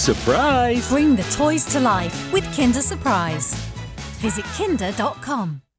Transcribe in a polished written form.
Surprise! Bring the toys to life with Kinder Surprise. Visit kinder.com.